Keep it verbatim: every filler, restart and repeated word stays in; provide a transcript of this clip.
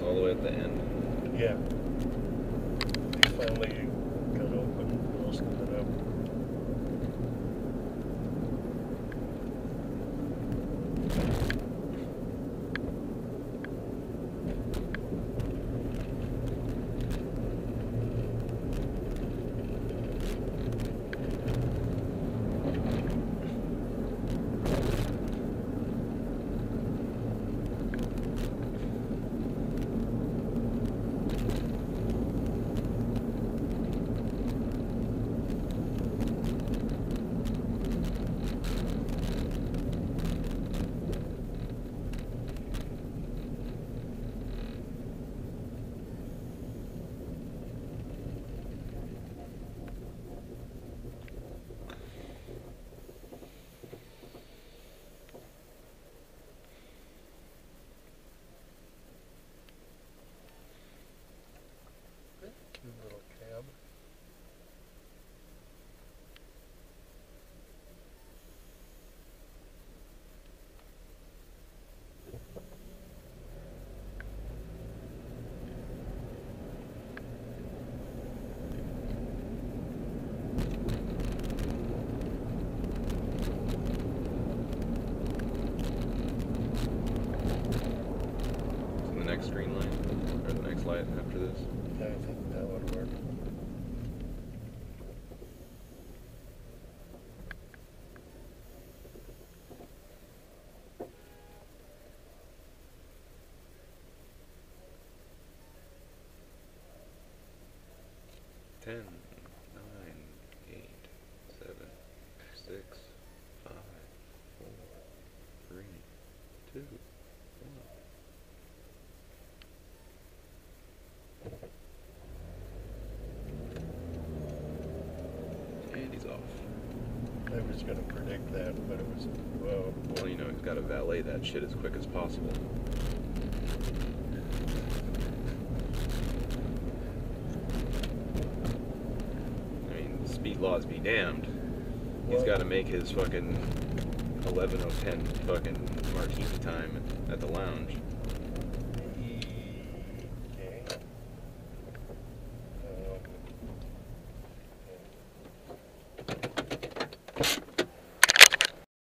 all the way at the end. Yeah. He finally got open, loosened it up. Cute little cab. So the next green light, or the next light after this. Yeah, I think that would work. Ten, nine, eight, seven, six, five, four, three, two, one. And he's off. I was going to predict that, but it was, well, Well, you know, he's got to valet that shit as quick as possible. I mean, speed laws be damned. He's What? got to make his fucking eleven oh ten fucking martini time at the lounge.